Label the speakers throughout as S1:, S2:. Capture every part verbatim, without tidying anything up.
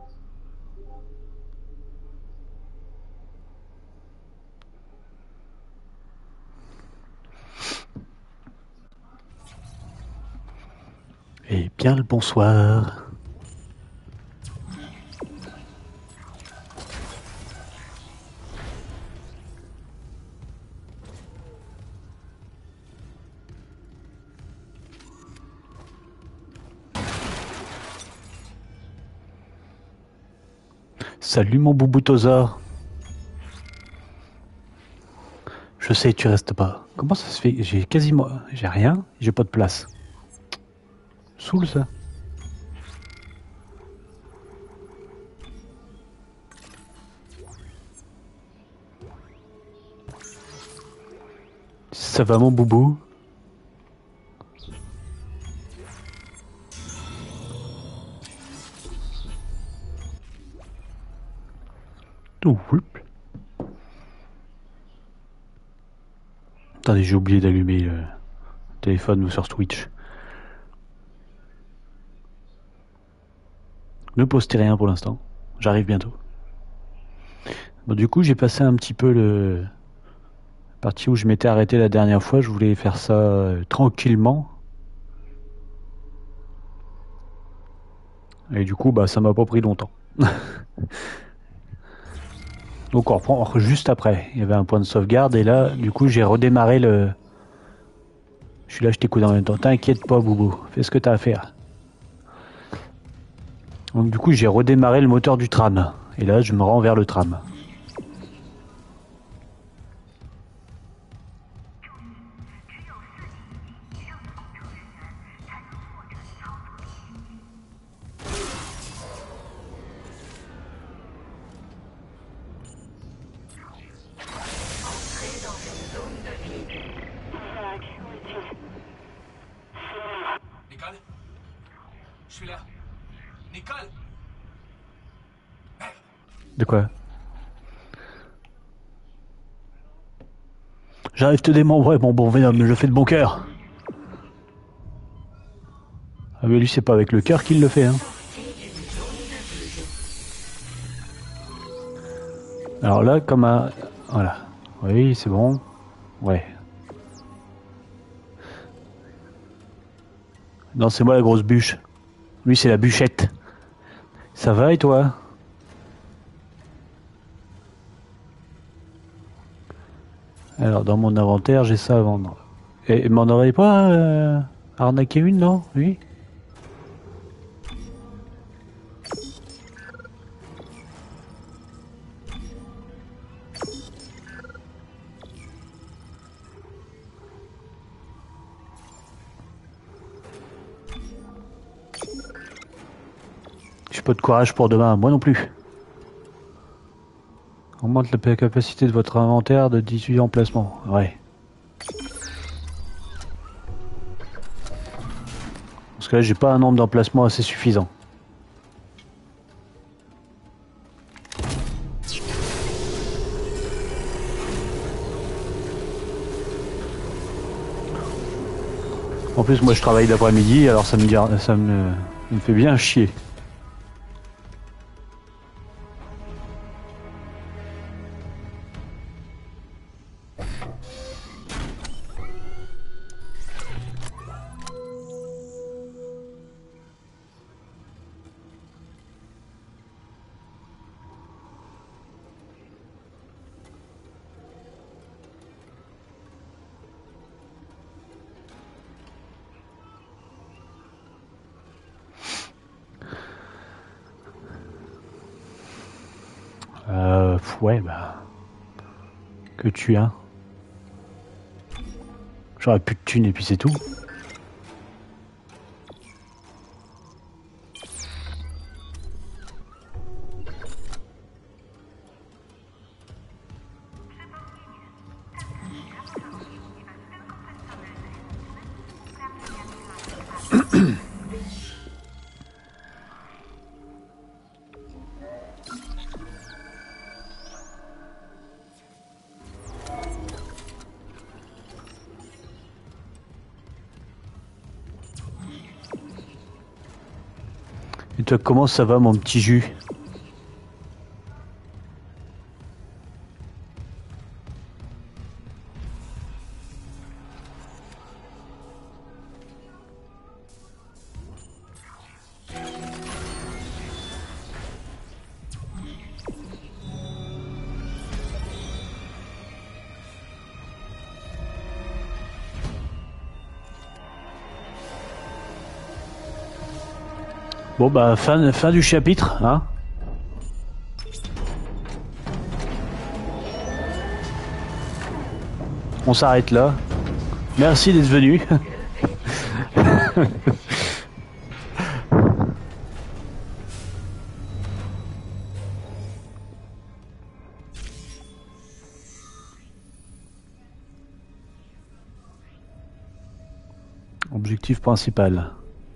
S1: Eh bien le bonsoir. Salut mon bouboutosaure. Je sais, tu restes pas. Comment ça se fait? J'ai quasiment... J'ai rien, j'ai pas de place. Saoule ça. Ça va mon boubou? Oh, whoop. Attendez, j'ai oublié d'allumer le téléphone ou sur Twitch. Ne postez rien pour l'instant. J'arrive bientôt. Bon, du coup, j'ai passé un petit peu le... la partie où je m'étais arrêté la dernière fois. Je voulais faire ça euh, tranquillement. Et du coup, bah, ça m'a pas pris longtemps. Donc on reprend juste après. Il y avait un point de sauvegarde et là, du coup, j'ai redémarré le... Je suis là, je t'écoute en même temps. T'inquiète pas, Boubou. Fais ce que t'as à faire. Donc du coup, j'ai redémarré le moteur du tram. Et là, je me rends vers le tram.
S2: Nicole? Je suis là. Nicole?
S1: De quoi? J'arrive te démembrer, mon bon Venom, je le fais de bon cœur. Ah mais lui, c'est pas avec le cœur qu'il le fait, hein. Alors là, comme un... Voilà. Oui, c'est bon. Ouais. Non, c'est moi la grosse bûche. Lui, c'est la bûchette. Ça va et toi? Alors, dans mon inventaire, j'ai ça à vendre. Et m'en aurais pas euh, arnaqué une, non? Oui. J'ai pas de courage pour demain, moi non plus. Augmente la capacité de votre inventaire de dix-huit emplacements. Ouais. Parce que là, j'ai pas un nombre d'emplacements assez suffisant. En plus, moi, je travaille d'après-midi, alors ça me, ça me, ça me fait bien chier. Euh, ouais, bah... Que tu as. J'aurais plus de thunes et puis c'est tout. Et toi, comment ça va, mon petit jus? Bon bah fin, fin du chapitre, hein. On s'arrête là. Merci d'être venu. Objectif principal.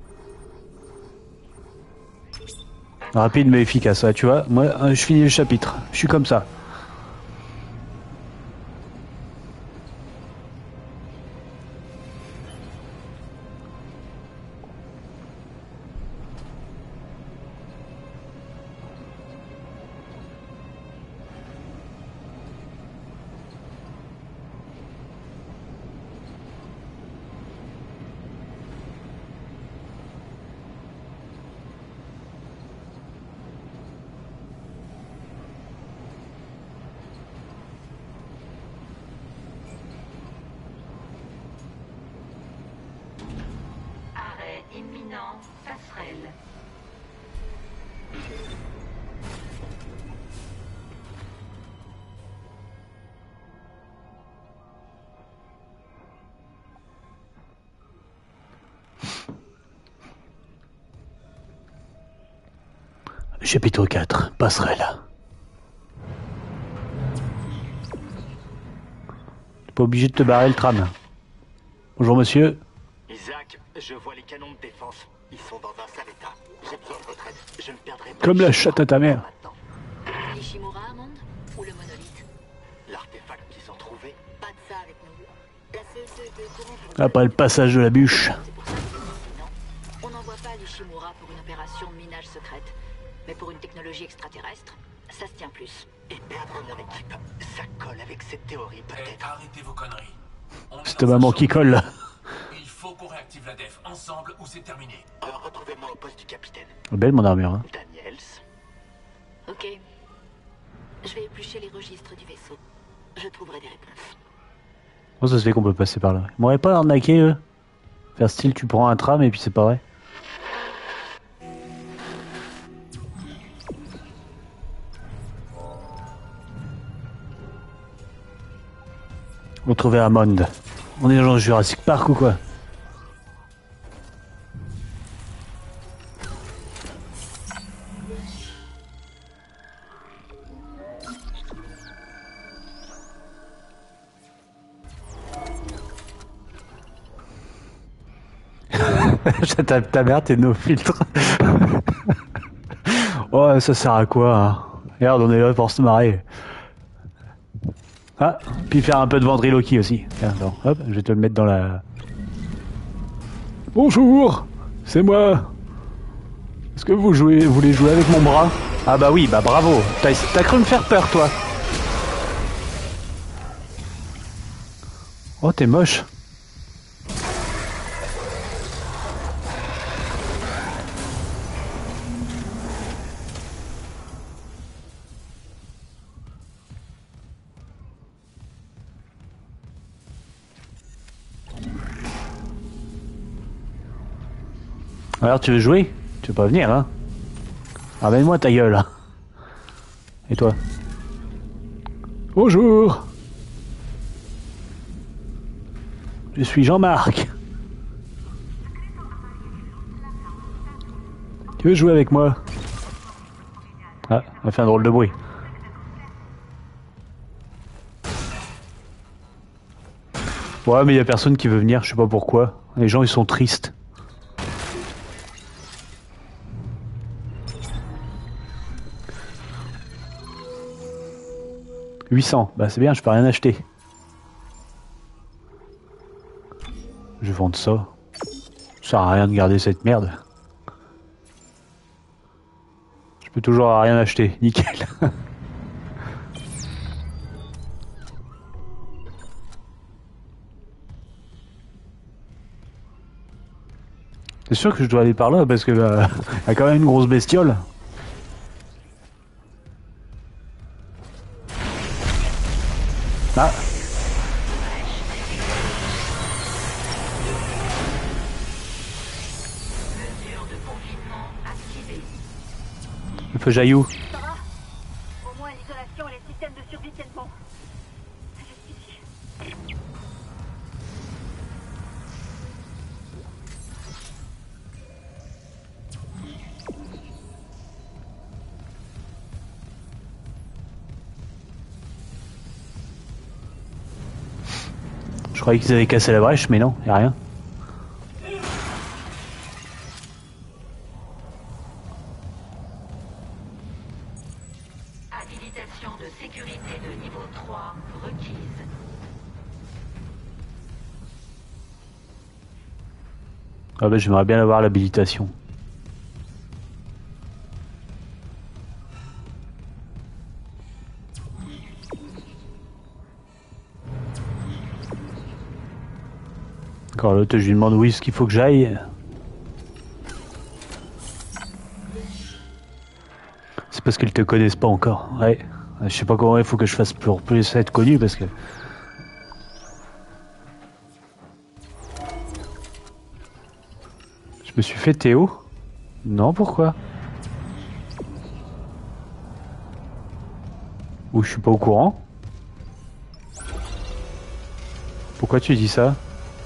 S1: Rapide mais efficace, ouais, tu vois. Moi, je finis le chapitre. Je suis comme ça.
S3: Imminent, passerelle.
S1: Chapitre quatre, passerelle. T'es pas obligé de te barrer le tram. Bonjour monsieur.
S4: Isaac, je vois les canons de défense. Ils sont dans un sale état. J'ai besoin de votre aide. Je ne perdrai pas.
S1: Comme la chatte à ta mère.
S3: L'Ishimura, Amand? Ou le monolithe?
S4: L'artefact qu'ils ont trouvé.
S3: Pas de ça avec nous. La C E C était au courant pour...
S1: Après le passage de la bûche.
S3: C'est pour ça que je vous dis non. On n'envoie pas l'Ishimura pour une opération de minage secrète. Mais pour une technologie extraterrestre, ça se tient plus.
S4: Et perdre mon équipe, ça colle avec cette théorie
S2: Eh,
S4: peut-être.
S2: arrêtez vos conneries. On est
S1: Cette
S2: dans un
S1: maman
S2: champ
S1: qui
S2: de-
S1: colle là.
S2: Il faut qu'on réactive la def ensemble ou c'est terminé.
S4: Alors retrouvez-moi au poste du capitaine.
S1: Belle mon armure. Hein.
S4: Daniels.
S3: Ok. Je vais éplucher les registres du vaisseau. Je trouverai des réponses.
S1: Comment ça se fait qu'on peut passer par là? Ils m'auraient pas arnaqué eux? Faire style tu prends un tram et puis c'est pas vrai. Retrouver Hammond. On est dans Jurassic Park ou quoi? ta, ta mère, t'es no filtre. Oh, ça sert à quoi hein? Regarde, on est là pour se marrer. Ah, puis faire un peu de ventriloquie aussi. Tiens, attends, hop, je vais te le mettre dans la... Bonjour, c'est moi. Est-ce que vous jouez, vous voulez jouer avec mon bras? Ah bah oui, bah bravo. T'as t'as cru me faire peur, toi. Oh, t'es moche. Alors tu veux jouer? Tu veux pas venir, hein? Ramène-moi ta gueule. Et toi? Bonjour. Je suis Jean-Marc. Tu veux jouer avec moi? Ah, elle a fait un drôle de bruit. Ouais, mais il y a personne qui veut venir, je sais pas pourquoi. Les gens, ils sont tristes. huit cents, bah c'est bien, je peux rien acheter. Je vais vendre ça. Ça sert à rien de garder cette merde. Je peux toujours rien acheter, nickel. C'est sûr que je dois aller par là parce que bah, y a quand même une grosse bestiole. Ah.
S3: Mesure de confinement activée.
S1: Il faut que j'aille où?
S5: Ça va? Au moins l'isolation et les systèmes de survie tiennent bon. Juste ici.
S1: Je croyais qu'ils avaient cassé la brèche, mais non, y a rien.
S3: Habilitation de sécurité de niveau trois requise.
S1: Ah bah j'aimerais bien avoir l'habilitation. Encore l'autre, je lui demande où est-ce qu'il faut que j'aille. C'est parce qu'ils te connaissent pas encore. Ouais. Je sais pas comment il faut que je fasse pour plus être connu parce que. Je me suis fait Théo? Non, pourquoi? Ou je suis pas au courant? Pourquoi tu dis ça?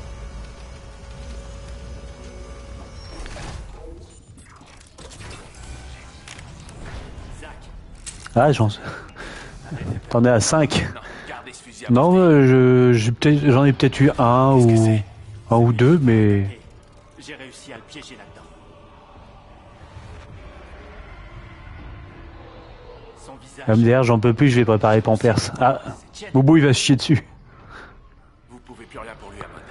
S1: Ah, j'en T'en es à cinq.
S2: Non, gardez ce fusil à
S1: Non,
S2: portée.
S1: euh, je j'ai peut-être j'en ai peut-être eu un
S2: Qu'est-ce que
S1: ou
S2: c'est?
S1: un ou deux, mais
S4: Et j'ai réussi à le piéger là-dedans. Son visage.
S1: M D R, j'en peux plus, je vais préparer Pampers. Ah,
S4: C'est Jen.
S1: Boubou il va se chier dessus.
S2: Vous pouvez plus rien pour lui, Hammond.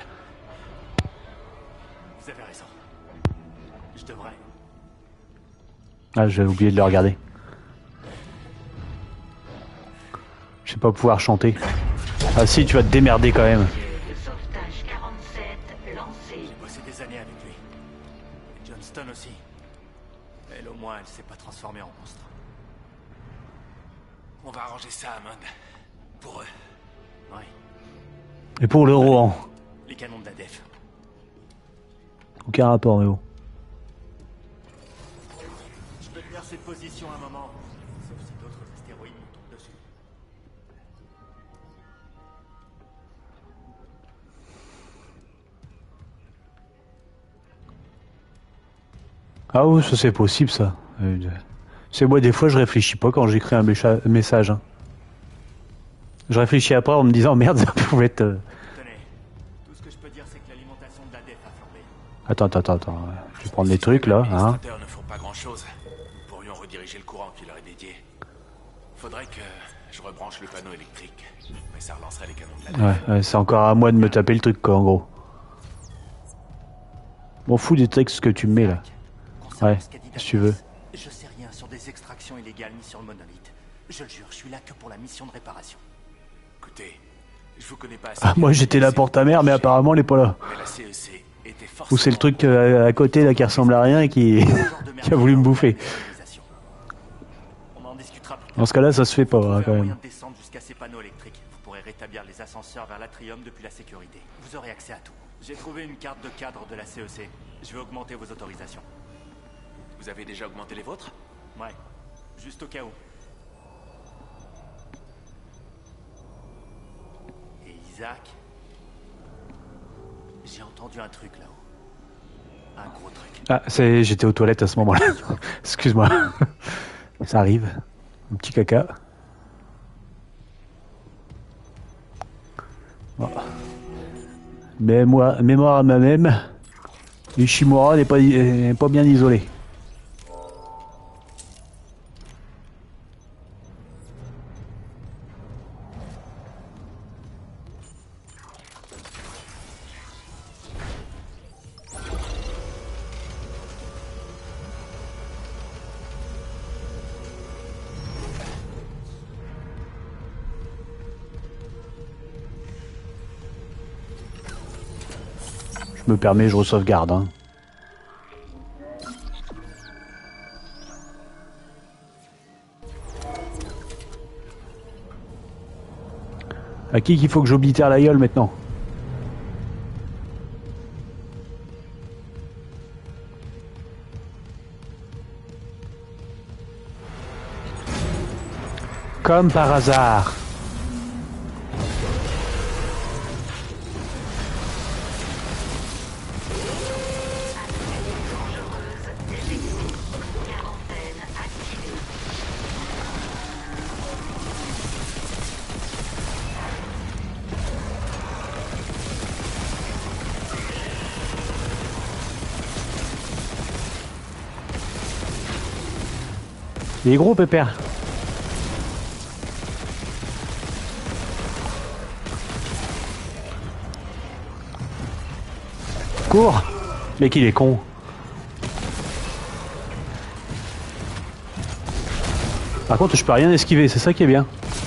S4: Vous avez raison. Je devrais.
S1: Ah, j'ai oublié de le regarder. Je vais pas pouvoir chanter. Ah si, tu vas te démerder quand même.
S3: De sauvetage quarante-sept lancé.
S4: J'ai bossé des années avec lui. Et Johnston aussi. Elle, au moins, elle s'est pas transformée en monstre.
S2: On va arranger ça, Hammond. Pour eux.
S4: Ouais.
S1: Et pour le Rohan,
S4: Les canons de la def.
S1: aucun rapport, mais bon.
S4: Je peux tenir cette position un moment. Sauf si d'autres astéroïdes me tombent dessus.
S1: Ah oui, ça c'est possible ça. Euh, C'est moi, des fois je réfléchis pas quand j'écris un mécha- message. hein. Je réfléchis après en me disant merde, ça pouvait être. euh,
S4: Tenez. Tout ce que je peux dire, c'est que l'alimentation de la def a flambé.
S1: Attends, attends, attends, attends. Je vais prendre les trucs là.
S2: Les
S1: Hein.
S2: administrateurs ne font pas grand-chose. Nous pourrions rediriger le courant qui leur est dédié. Faudrait que je rebranche le panneau électrique. Mais ça relancerait les canons de la
S1: Ouais,
S2: def.
S1: ouais, c'est encore à moi de me taper le truc quoi, en gros. M'en fous des textes que tu me mets là.
S4: Concernant
S1: Ouais,
S4: ce qu'a dit
S1: si tu veux.
S4: Douglas, je sais rien sur des extractions illégales ni sur le monolithe. Je le jure, je suis là que pour la mission de réparation.
S2: Écoutez, je vous connais pas assez.
S1: Ah,
S2: bien.
S1: moi j'étais là pour ta mère, mais apparemment elle est pas là.
S2: Mais la C E C était forcément...
S1: Ou c'est le truc euh, à côté là qui ressemble à rien et qui, qui a voulu me bouffer.
S4: On en discutera plus tard.
S1: Dans ce cas-là, ça se fait pas
S4: Vous
S1: hein,
S4: avez
S1: quand
S4: un moyen
S1: même.
S4: de descendre jusqu'à ces panneaux électriques. Vous pourrez rétablir les ascenseurs vers l'atrium depuis la sécurité. Vous aurez accès à tout. J'ai trouvé une carte de cadre de la C E C. Je vais augmenter vos autorisations.
S2: Vous avez déjà augmenté les vôtres?
S4: Ouais, juste au cas où. Et Isaac, j'ai entendu un truc là-haut. Un gros truc.
S1: Ah, c'est, j'étais aux toilettes à ce moment-là. Excuse-moi. Ça arrive. Un petit caca. Voilà. Mémoire, mémoire à moi-même. Ishimura n'est pas, n'est pas bien isolé. Je me permets, je re-sauvegarde. Hein. À qui qu'il faut que j'oblitère la gueule maintenant? Comme par hasard. Il est gros, Pépère. Cours. Mec, il est con. Par contre, je peux rien esquiver, c'est ça qui est bien.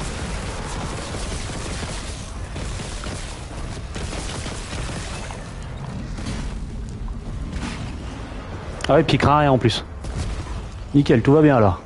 S1: Ah ouais, puis il craint rien en plus. Nickel, tout va bien là.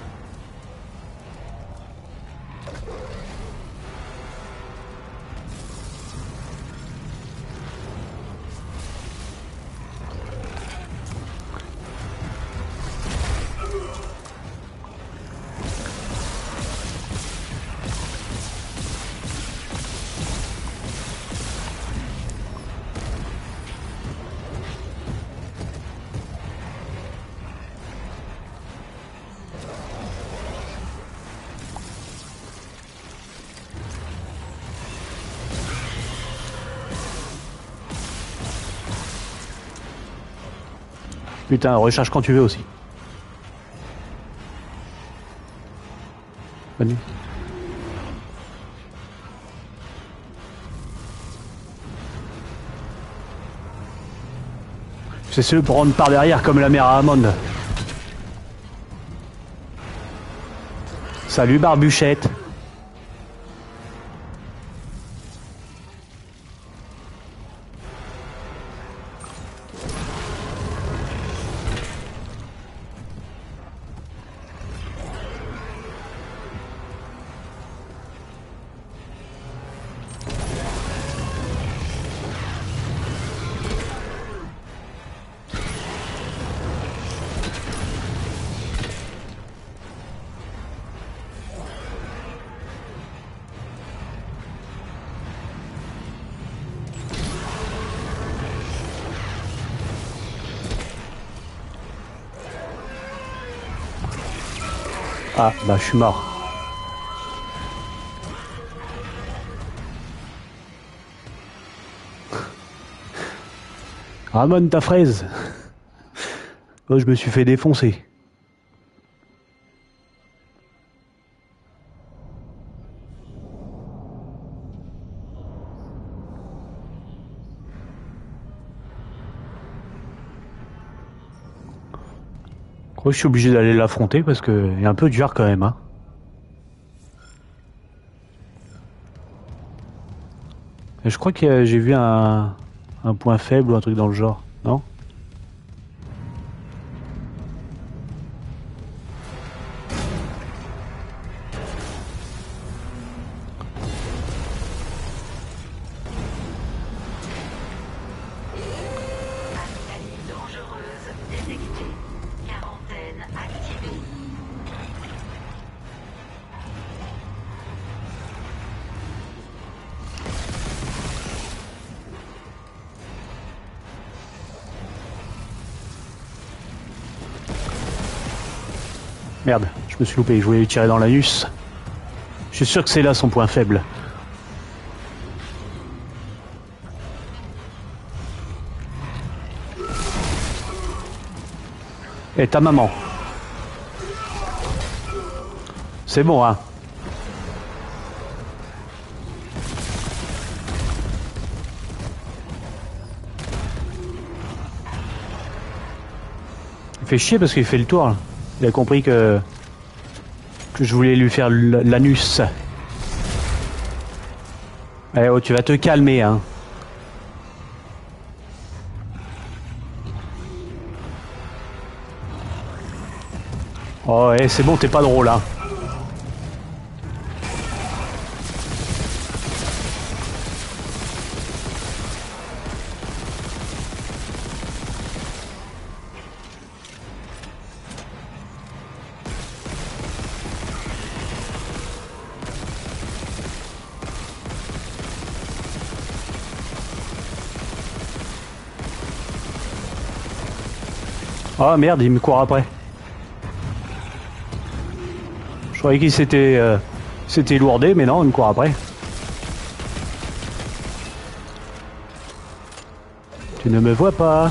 S1: Putain, recharge quand tu veux aussi. Bonne nuit. C'est celui pour prendre par derrière comme la mère à Amande. Salut Barbuchette. Ah, bah je suis mort. Ramon ta fraise. Oh, je me suis fait défoncer. Je crois que je suis obligé d'aller l'affronter parce que il est un peu dur quand même, hein. Et je crois que j'ai vu un, un point faible ou un truc dans le genre, non? Merde, je me suis loupé, je voulais lui tirer dans l'anus. Je suis sûr que c'est là son point faible. Et ta maman. C'est bon, hein. Il fait chier parce qu'il fait le tour, là. Il a compris que, que je voulais lui faire l'anus. Eh oh, tu vas te calmer, hein. Oh, eh, c'est bon, t'es pas drôle, hein. Ah merde, il me court après. Je croyais qu'il s'était euh, s'était lourdé, mais non, il me court après. Tu ne me vois pas.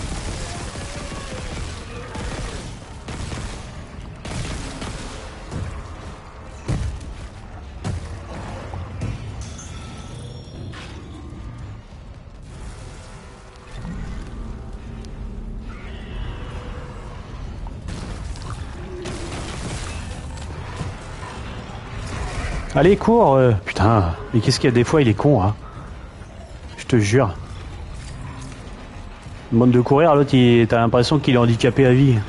S1: Allez, cours euh, putain, mais qu'est-ce qu'il y a des fois, il est con, hein. Je te jure. Il demande de courir, l'autre, t'as l'impression qu'il est handicapé à vie.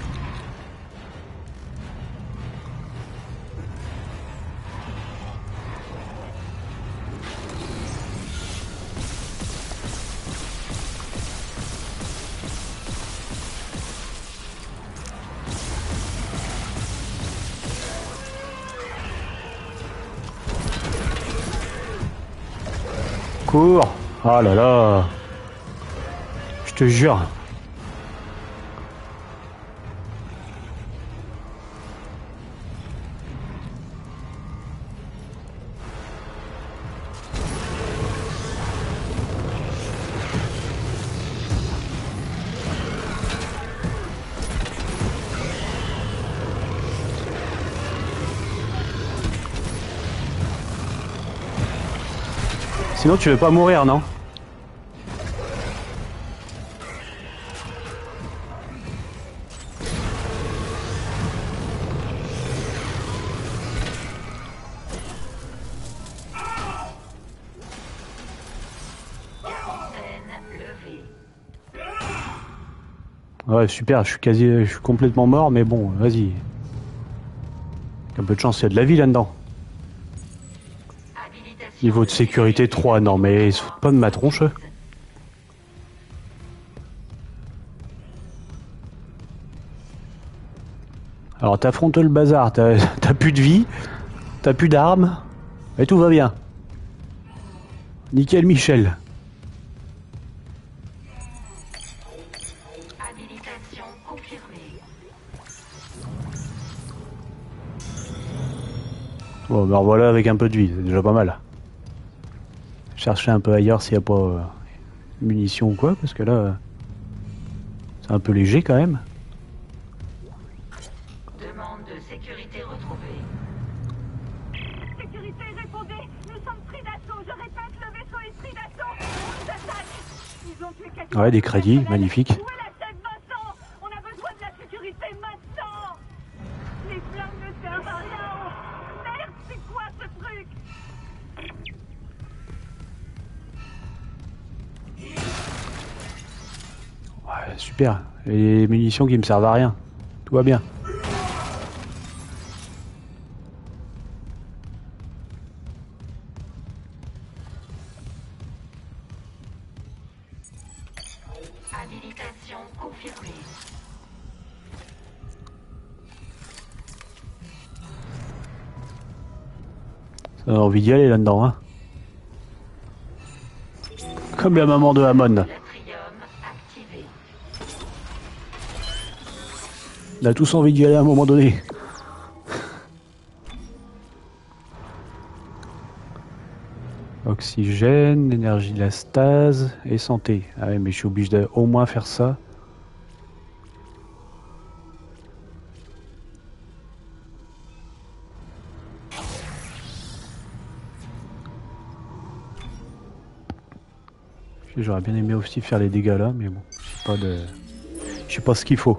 S1: Cours. Oh là là. Je te jure. Sinon tu veux pas mourir, non? Ouais, super, je suis quasi, je suis complètement mort, mais bon, vas-y. Un peu de chance, il y a de la vie là-dedans. Niveau de sécurité trois, non mais ils se foutent pas de ma tronche. Alors t'affrontes le bazar, t'as t'as plus de vie, t'as plus d'armes, et tout va bien. Nickel Michel.
S3: Habilitation confirmée.
S1: Bon, ben voilà avec un peu de vie, c'est déjà pas mal. Chercher un peu ailleurs s'il n'y a pas euh, munitions ou quoi, parce que là, euh, c'est un peu léger quand même.
S3: Demande de sécurité retrouvée.
S5: Sécurité, répondez. Nous sommes pris d'assaut. Je répète, le vaisseau est pris d'assaut. On nous attaque. Ils ont tué quasiment
S1: Ouais, des
S5: tout le
S1: crédits,
S5: personnel.
S1: magnifique.
S5: Où est la chef Vincent? On a besoin de la sécurité maintenant. Les flammes ne servent à rien. Merde, c'est quoi ce truc?
S1: Ouais, super. Et les munitions qui me servent à rien. Tout va bien.
S3: Habilitation confirmée.
S1: Ça a envie d'y aller là-dedans, hein. Comme la maman de Hammond.
S3: Latrium activé.
S1: On a tous envie d'y aller à un moment donné. Oxygène, énergie de la stase et santé. Ah ouais, mais je suis obligé de au moins faire ça. J'aurais bien aimé aussi faire les dégâts là, mais bon, j'ai pas de, je sais pas ce qu'il faut.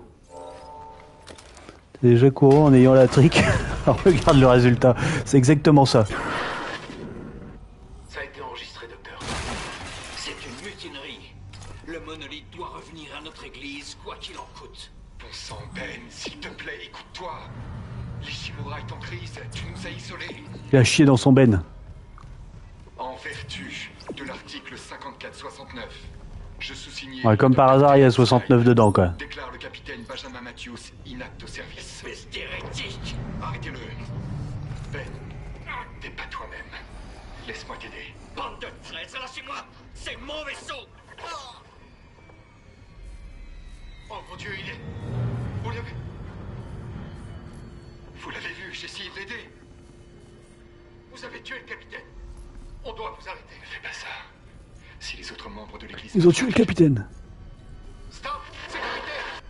S1: T'es déjà courant en ayant la trick. Alors regarde le résultat, c'est exactement ça.
S6: Ça a été enregistré, docteur. C'est une mutinerie. Le monolithe doit revenir à notre église, quoi qu'il en coûte.
S7: Bon sang, Ben, s'il te plaît, écoute-toi. L'Ishimura est en crise, tu nous as isolés.
S1: Il a chié dans son ben.
S7: En vertu de l'article cinquante-quatre soixante-neuf, je sous-signais...
S1: Ouais, comme par hasard, il y a soixante-neuf dedans, quoi.
S7: Déclare le capitaine Benjamin Matthews inapte au service.
S6: Espèce d'hérétique.
S7: Arrêtez-le. Ben, t'es pas toi-même. Laisse-moi t'aider.
S6: Bande de fraises, lâchez-moi. C'est mon vaisseau.
S7: Oh mon Dieu, il est... y avait... Vous l'avez vu, j'ai essayé de l'aider. Vous avez tué le capitaine. On doit vous arrêter. Ne fais pas ça. Si les autres membres de l'église...
S1: Ils ont tué le capitaine.
S7: Stop, sécurité.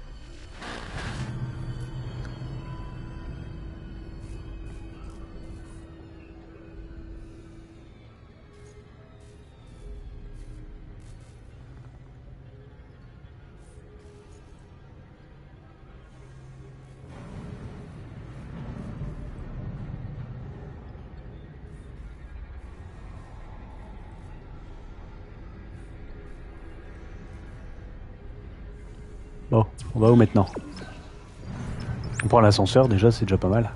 S1: Bon, on va où maintenant? On prend l'ascenseur déjà, c'est déjà pas mal.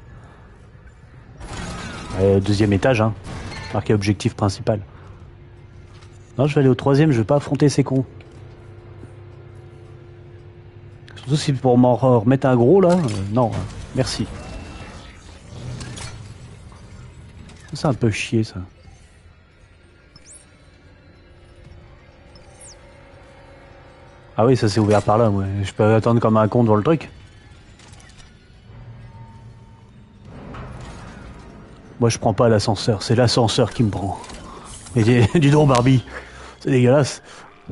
S1: Euh, deuxième étage, hein. Marqué objectif principal. Non, je vais aller au troisième, je vais pas affronter ces cons. Surtout si pour m'en remettre un gros là. Euh, non, hein. Merci. C'est un peu chier ça. Ah oui, ça s'est ouvert par là, moi. Je peux attendre comme un con devant le truc. Moi, je prends pas l'ascenseur, c'est l'ascenseur qui me prend. Et dis, dis donc, Barbie, c'est dégueulasse.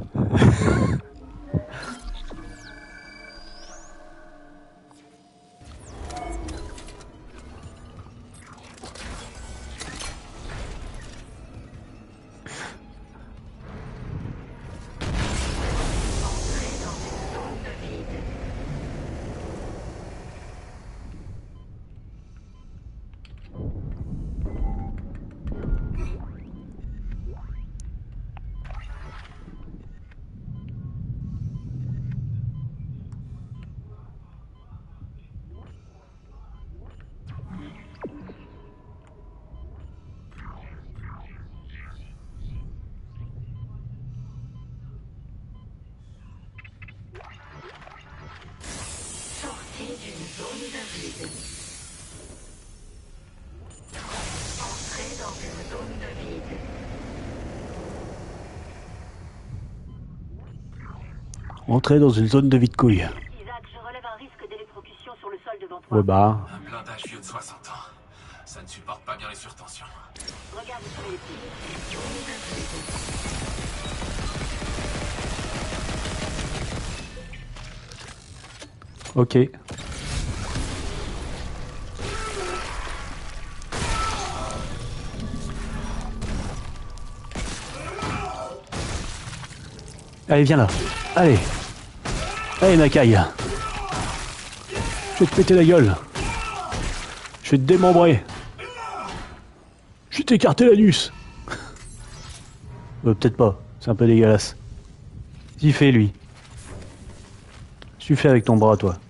S1: Entrer dans une zone de vide couille.
S5: Isaac, je relève un risque d'électrocution sur le sol devant toi.
S1: Ouais bah.
S2: Un blindage vieux de soixante ans. Ça ne supporte pas bien les surtensions.
S5: Regarde sur les pieds.
S1: Ok. Allez, viens là. Allez. Allez, Nakai. Je vais te péter la gueule. Je vais te démembrer. Je vais t'écarter l'anus. Euh, peut-être pas. C'est un peu dégueulasse. Qu'est-ce fait, lui? Qu'est-ce que tu fais avec ton bras, toi?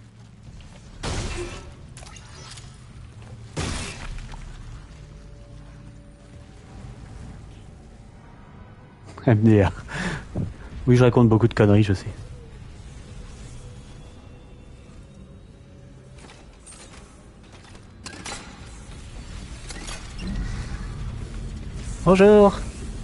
S1: M D R. Oui, je raconte beaucoup de conneries, je sais. Bonjour.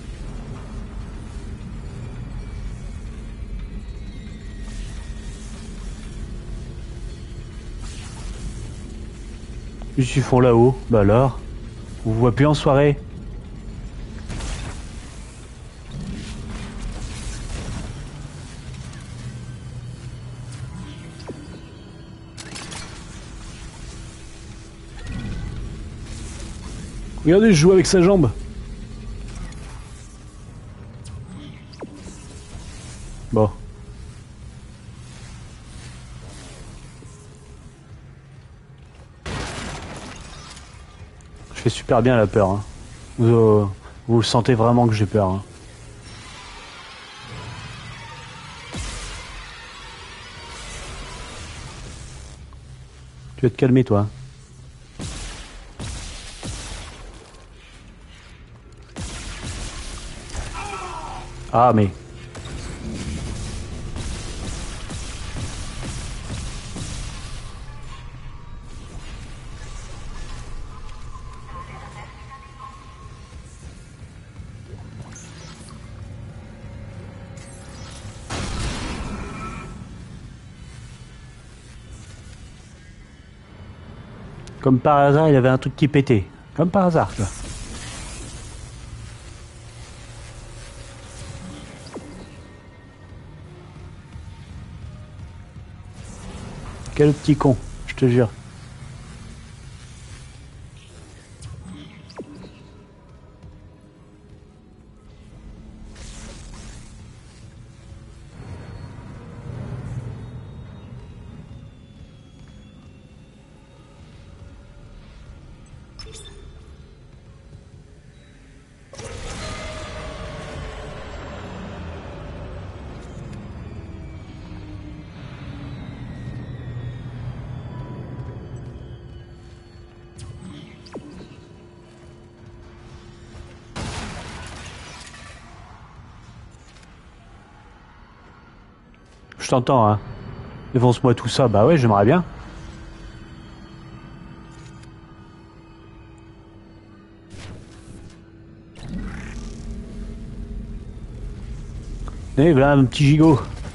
S1: Qu'est-ce qu'ils font là-haut? Bah alors, on vous voit plus en soirée. Regardez, je joue avec sa jambe. Bon. Je fais super bien la peur. Hein. Vous, euh, vous sentez vraiment que j'ai peur. Hein. Tu vas te calmer, toi. Ah, mais... Comme par hasard, il avait un truc qui pétait. Comme par hasard, quoi. Quel petit con, je te jure. Je t'entends, hein. Défonce-moi tout ça. Bah ouais, j'aimerais bien. Et voilà un petit gigot.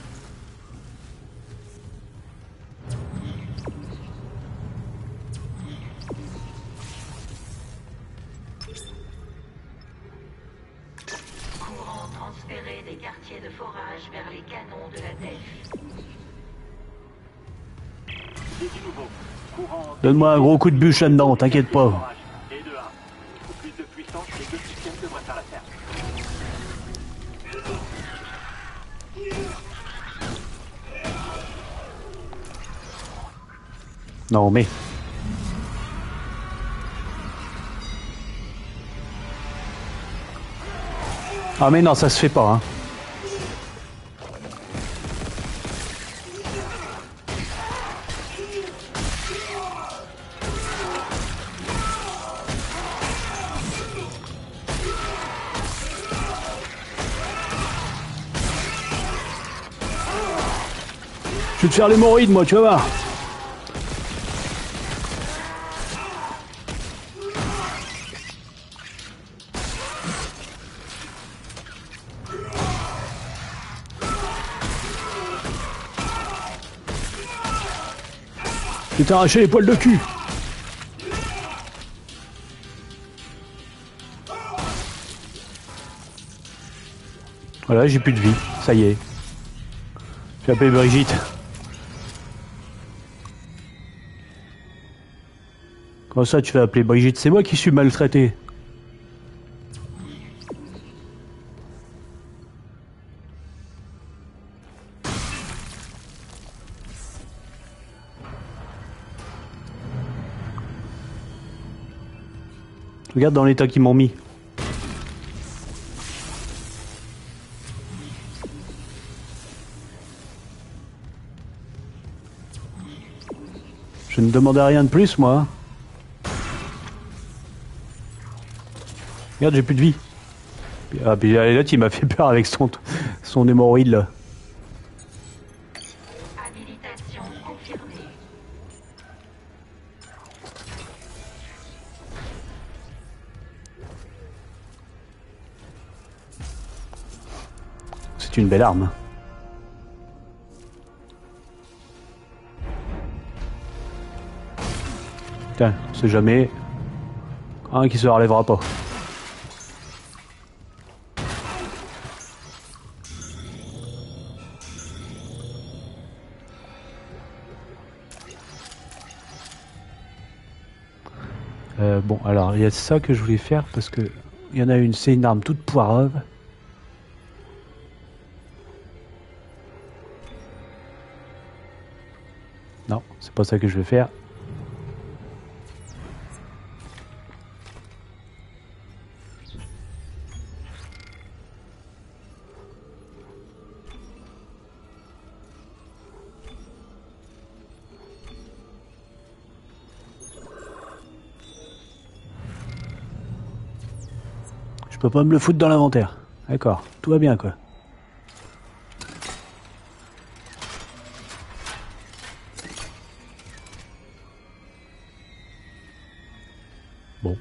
S3: Courant transféré des quartiers de forage vers les canons de la D E F.
S1: Donne-moi un gros coup de bûche là-dedans, t'inquiète pas.
S8: Et de un. Pour plus de puissance, les deux systèmes devraient faire l'affaire.
S1: Non mais... Ah mais non, ça se fait pas, hein. Je vais te faire l'hémorroïde, moi, tu vas voir. Je vais t'arracher les poils de cul. Voilà, j'ai plus de vie, ça y est. Je vais appeler Brigitte. Comment ça tu vas appeler Brigitte? C'est moi qui suis maltraité. Regarde dans l'état qu'ils m'ont mis. Je ne demandais rien de plus, moi. Regarde, j'ai plus de vie. Ah, puis l'autre, il m'a fait peur avec son, son hémorroïde, là.
S3: Habilitation confirmée.
S1: C'est une belle arme. Putain, on sait jamais. Un qui se relèvera pas. Euh, bon, alors il y a ça que je voulais faire parce que il y en a une, c'est une arme toute poireuse. Non, c'est pas ça que je vais faire. Je peux pas me le foutre dans l'inventaire. D'accord, tout va bien quoi. Bon.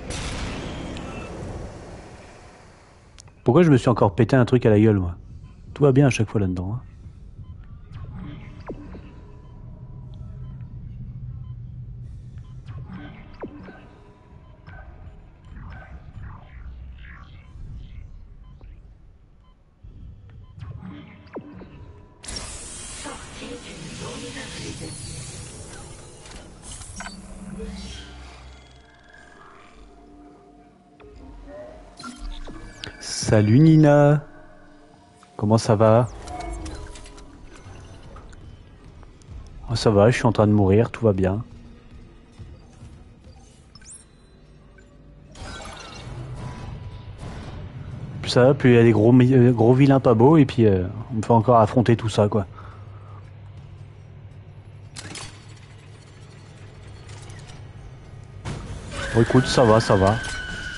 S1: Pourquoi je me suis encore pété un truc à la gueule moi? Tout va bien à chaque fois là-dedans. Hein. Salut Nina, comment ça va? Oh, ça va, je suis en train de mourir, tout va bien. Plus ça va, plus il y a des gros, euh, gros vilains pas beaux et puis euh, on me fait encore affronter tout ça quoi. Bon écoute, ça va, ça va.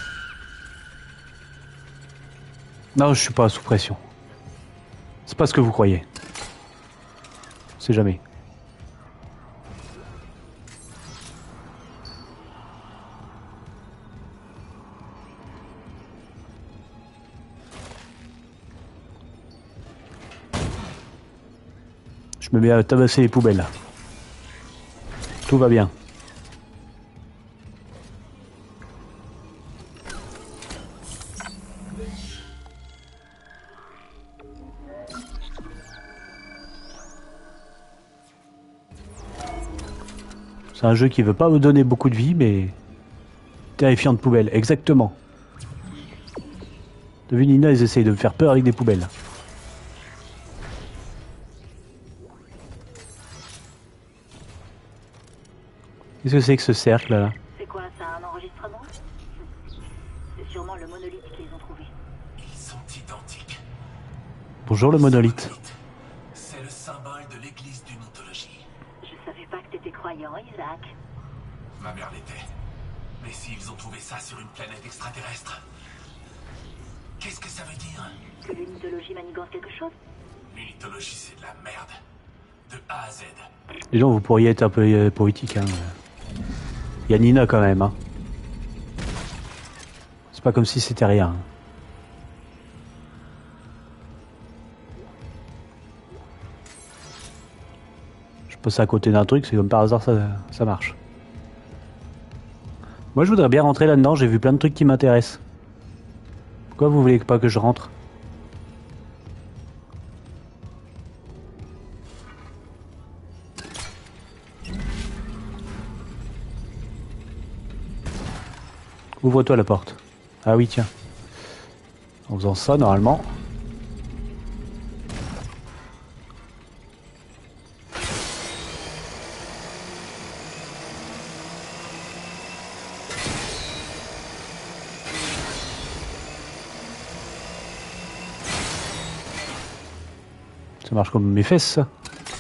S1: Non, je suis pas sous pression. C'est pas ce que vous croyez. C'est jamais. Je me mets à tabasser les poubelles. Tout va bien. C'est un jeu qui veut pas me donner beaucoup de vie, mais terrifiant de poubelles, exactement. T'as vu Nina, ils essayent de me faire peur avec des poubelles. Qu'est-ce que c'est que ce cercle là?
S3: C'est quoi ça, un enregistrement? C'est sûrement le monolithe qu'ils ont trouvé.
S2: Ils sont identiques.
S1: Bonjour le monolithe.
S2: C'est le symbole de l'église d'une mythologie.
S3: Je savais pas que t'étais croyant, Isaac.
S2: Ma mère l'était. Mais s'ils ont trouvé ça sur une planète extraterrestre, qu'est-ce que ça veut dire?
S3: Que l'unitologie manigance quelque chose?
S2: L'unitologie, c'est de la merde. De A à Z.
S1: Les gens, vous pourriez être un peu euh, poétique. Hein. Il y a Nina quand même. Hein. C'est pas comme si c'était rien. Je passe à côté d'un truc, c'est comme par hasard, ça, ça marche. Moi, je voudrais bien rentrer là-dedans. J'ai vu plein de trucs qui m'intéressent. Pourquoi vous voulez pas que je rentre? Ouvre-toi la porte. Ah oui, tiens. En faisant ça, normalement... Ça marche comme mes fesses, ça.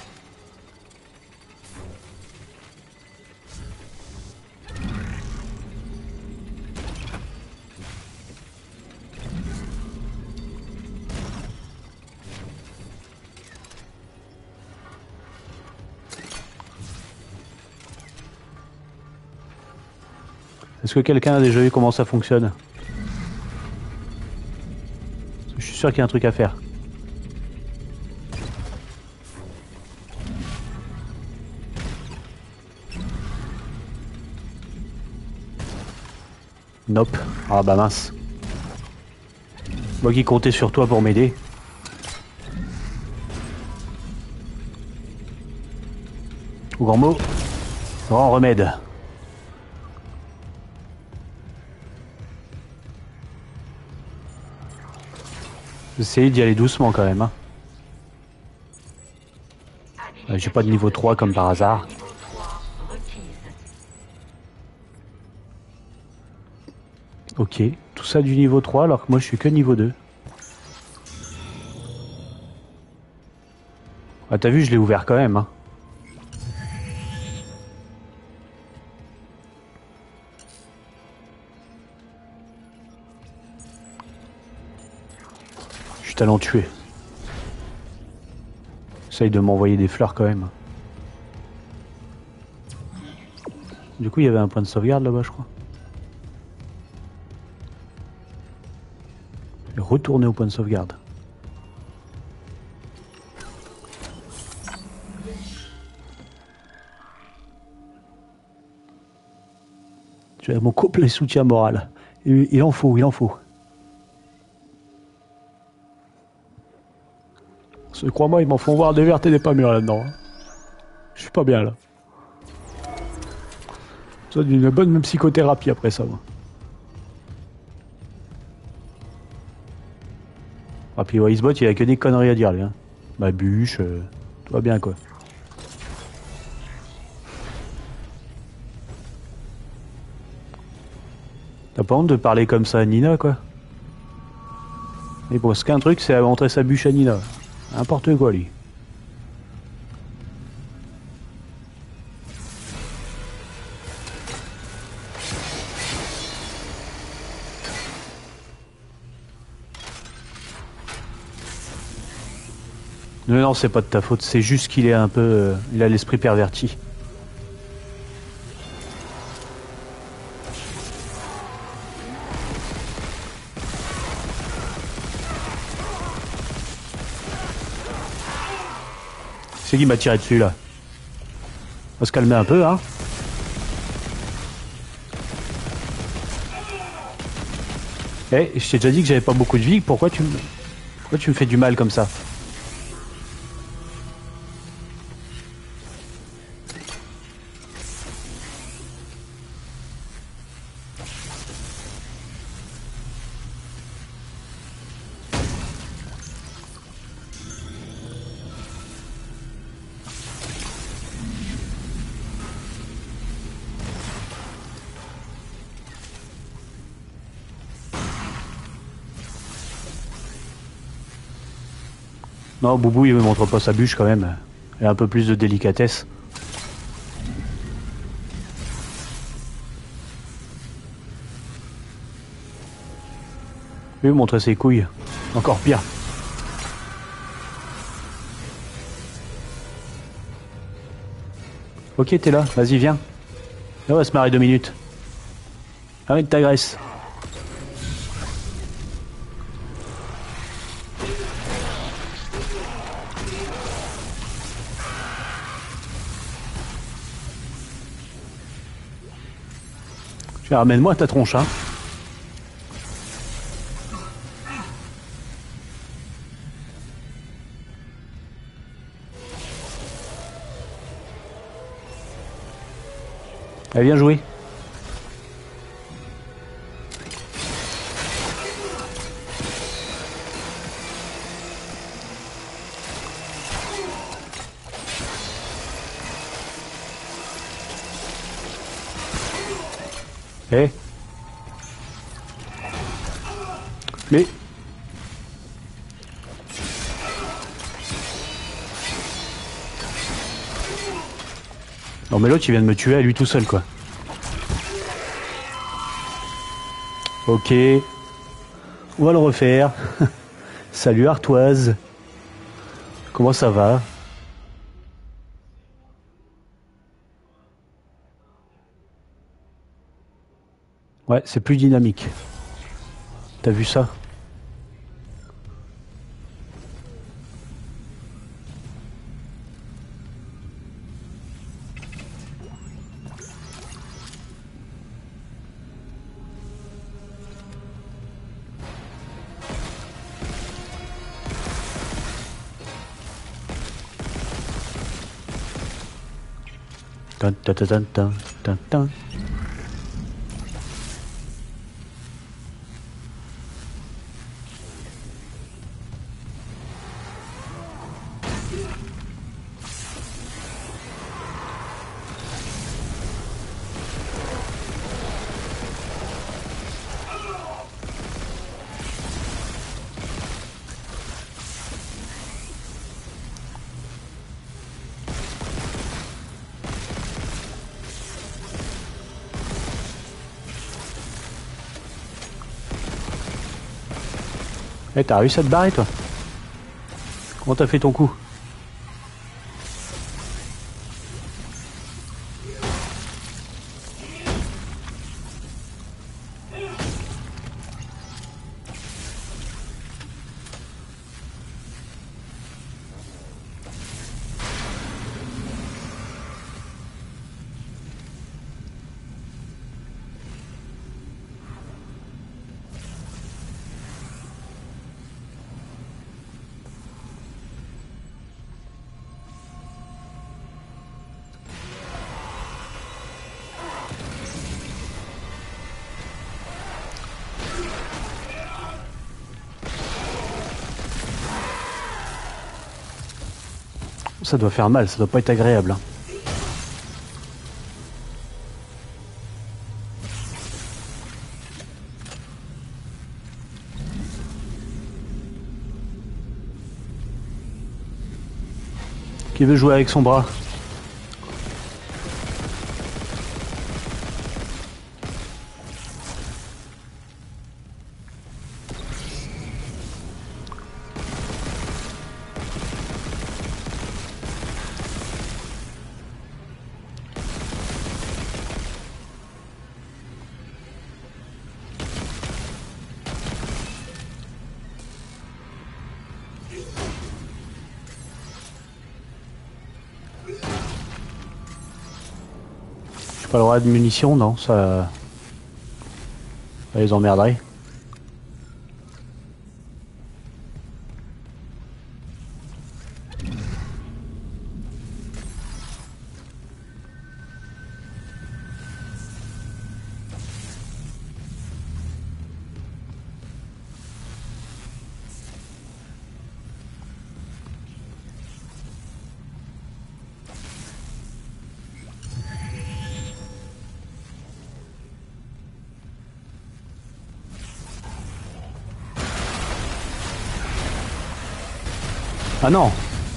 S1: Est-ce que quelqu'un a déjà vu comment ça fonctionne? Je suis sûr qu'il y a un truc à faire. Nope. Ah bah mince. Moi qui comptais sur toi pour m'aider. Au grand mot, grand remède. Essayez d'y aller doucement quand même. Hein. Euh, J'ai pas de niveau trois comme par hasard. Ok, tout ça du niveau trois alors que moi je suis que niveau deux. Ah t'as vu, je l'ai ouvert quand même. Hein. Je suis talentueux. Essaye de m'envoyer des fleurs quand même. Du coup il y avait un point de sauvegarde là-bas je crois. Retourner au point de sauvegarde. Tu as mon complet soutien moral. Et il en faut, il en faut. Parce que crois-moi, ils m'en font voir des vertes et des pas mûres là-dedans. Hein. Je suis pas bien là. Ça donne une bonne psychothérapie après ça. Moi. Ah puis ouais, Icebot, il a que des conneries à dire lui. Hein. Ma bûche, euh, tout va bien quoi. T'as pas honte de parler comme ça à Nina, quoi? Mais bon, ce qu'un truc, c'est à montrer sa bûche à Nina. N'importe quoi, lui. Non, non, c'est pas de ta faute. C'est juste qu'il est un peu... Euh, il a l'esprit perverti. C'est qui m'a tiré dessus là? On va se calmer un peu, hein. Eh, je t'ai déjà dit que j'avais pas beaucoup de vie, pourquoi tu me... Pourquoi tu me fais du mal comme ça? Non, Boubou il me montre pas sa bûche quand même. Il a un peu plus de délicatesse. Lui montrer ses couilles. Encore pire. Ok, t'es là, vas-y, viens. Là, on va se marrer deux minutes. Arrête ta graisse. Ramène-moi ta tronche, hein. Allez, viens jouer. Eh. Mais... Non mais l'autre il vient de me tuer à lui tout seul quoi. Ok. On va le refaire. Salut Artoise. Comment ça va? Ouais, c'est plus dynamique. T'as vu ça? Tan tan tan tan tan tan. Eh, t'as réussi à te barrer, toi? Comment t'as fait ton coup? Ça doit faire mal, ça doit pas être agréable. Hein. Qui veut jouer avec son bras? Pas le droit de munitions, non, ça... ça les emmerderait. Ah non.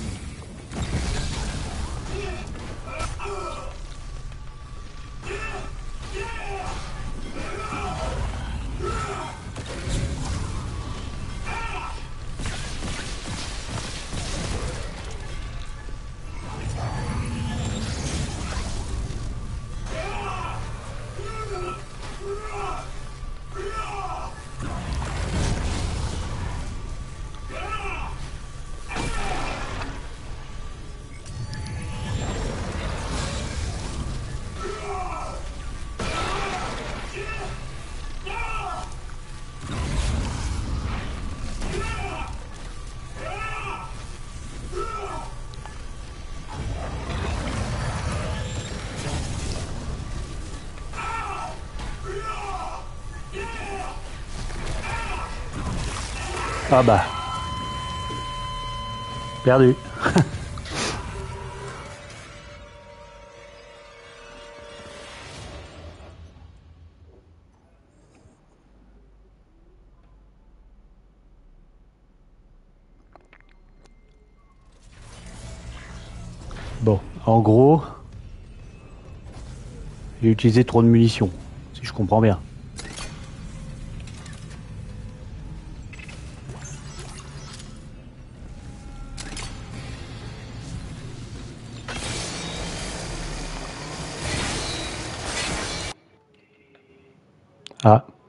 S1: Ah bah. Perdu. Bon, en gros, j'ai utilisé trop de munitions, si je comprends bien. Ah.